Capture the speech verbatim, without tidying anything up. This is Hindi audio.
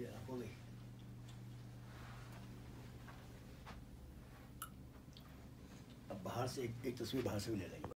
ये हो गई। अब बाहर से एक, एक तस्वीर बाहर से भी ले लेंगे।